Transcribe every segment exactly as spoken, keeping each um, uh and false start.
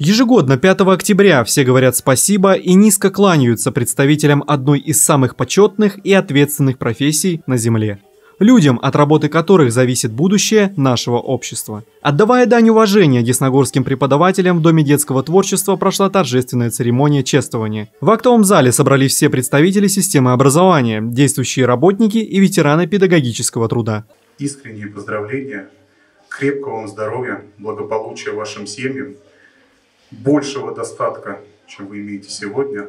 Ежегодно пятого октября все говорят спасибо и низко кланяются представителям одной из самых почетных и ответственных профессий на Земле. Людям, от работы которых зависит будущее нашего общества. Отдавая дань уважения десногорским преподавателям в Доме детского творчества, прошла торжественная церемония чествования. В актовом зале собрались все представители системы образования, действующие работники и ветераны педагогического труда. Искренние поздравления, крепкого вам здоровья, благополучия вашим семьям, большего достатка, чем вы имеете сегодня.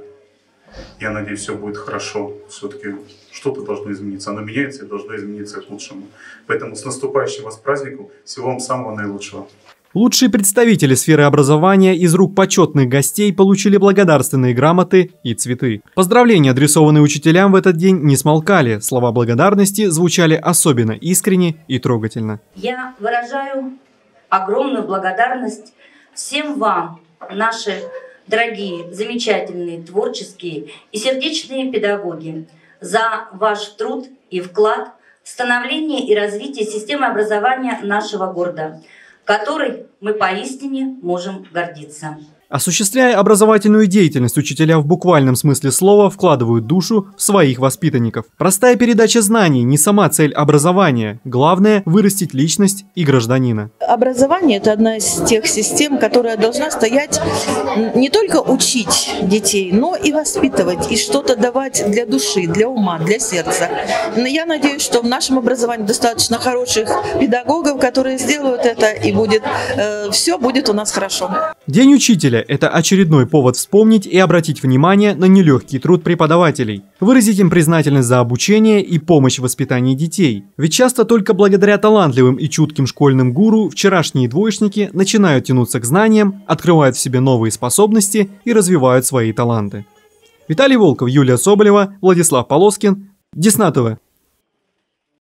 Я надеюсь, все будет хорошо. Все-таки что-то должно измениться. Оно меняется и должно измениться к лучшему. Поэтому с наступающим вас праздником. Всего вам самого наилучшего. Лучшие представители сферы образования из рук почетных гостей получили благодарственные грамоты и цветы. Поздравления, адресованные учителям в этот день, не смолкали. Слова благодарности звучали особенно искренне и трогательно. Я выражаю огромную благодарность всем вам, наши дорогие, замечательные, творческие и сердечные педагоги, за ваш труд и вклад в становление и развитие системы образования нашего города, которой мы поистине можем гордиться. Осуществляя образовательную деятельность, учителя в буквальном смысле слова вкладывают душу в своих воспитанников. Простая передача знаний не сама цель образования. Главное – вырастить личность и гражданина. Образование – это одна из тех систем, которая должна стоять не только учить детей, но и воспитывать, и что-то давать для души, для ума, для сердца. Но я надеюсь, что в нашем образовании достаточно хороших педагогов, которые сделают это, и будет, э, все будет у нас хорошо. День учителя – это очередной повод вспомнить и обратить внимание на нелегкий труд преподавателей, выразить им признательность за обучение и помощь в воспитании детей. Ведь часто только благодаря талантливым и чутким школьным гуру вчерашние двоечники начинают тянуться к знаниям, открывают в себе новые способности и развивают свои таланты. Виталий Волков, Юлия Соболева, Владислав Полоскин, Десна ТВ.